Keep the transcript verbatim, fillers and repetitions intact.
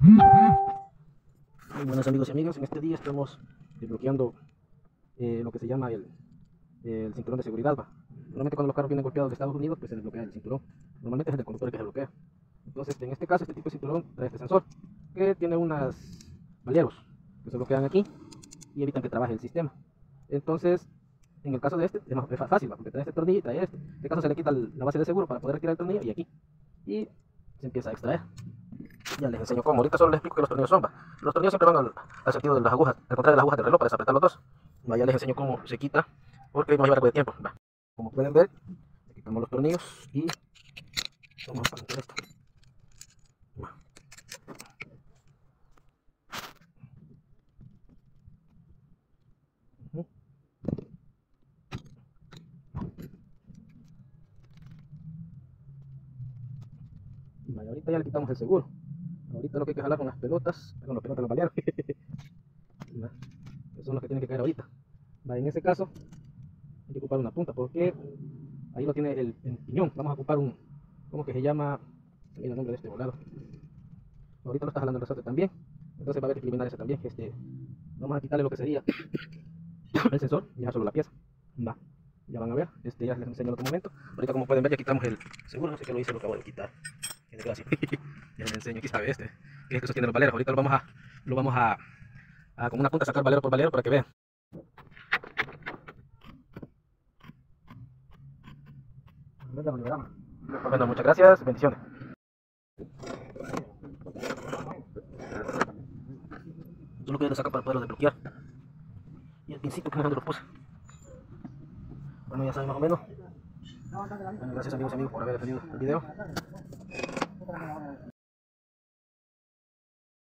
Muy buenas amigos y amigas, en este día estamos desbloqueando eh, lo que se llama el, el cinturón de seguridad. ¿Va? Normalmente cuando los carros vienen golpeados de Estados Unidos, pues se desbloquea el cinturón. Normalmente es el del conductor el que se bloquea. Entonces, en este caso, este tipo de cinturón trae este sensor, que tiene unas baleros que se bloquean aquí y evitan que trabaje el sistema. Entonces, en el caso de este, es, más, es fácil, ¿va? Porque trae este tornillo y trae este. En este caso se le quita la base de seguro para poder retirar el tornillo y aquí. Y se empieza a extraer. Ya les enseño cómo. Ahorita solo les explico que los tornillos son. ¿Va? Los tornillos siempre van al, al sentido de las agujas, al contrario de las agujas del reloj para desapretar los dos. ¿Va? Ya les enseño cómo se quita, porque nos va a llevar algo de tiempo. ¿Va? Como pueden ver, quitamos los tornillos y vamos a poner esto. ¿Va? Uh-huh. Vale, ahorita ya le quitamos el seguro. Ahorita lo que hay que jalar con las pelotas, con las pelotas los balearon. Esos son los que tienen que caer ahorita. Va, en ese caso hay que ocupar una punta porque ahí lo tiene el, el piñón. Vamos a ocupar un, ¿cómo que se llama? Mira el nombre de este volado. Ahorita lo está jalando el resorte también. Entonces va a haber que eliminar ese también. Este, vamos a quitarle lo que sería el sensor y dejar solo la pieza. Va, ya van a ver. Este ya les enseño en otro momento. Ahorita como pueden ver ya quitamos el seguro. No sé qué lo hice, lo acabo de quitar. Qué desgracia. Ya les enseño. Aquí sabe este, que es el que sostiene los valeros. Ahorita lo vamos a, lo vamos a, a con una punta sacar valero por valero para que vean. Bueno, muchas gracias, bendiciones. Solo que le saca para poderlo desbloquear. Y el pincito que no lo puse. Bueno, ya saben más o menos. Bueno, gracias amigos y amigos por haber defendido el video.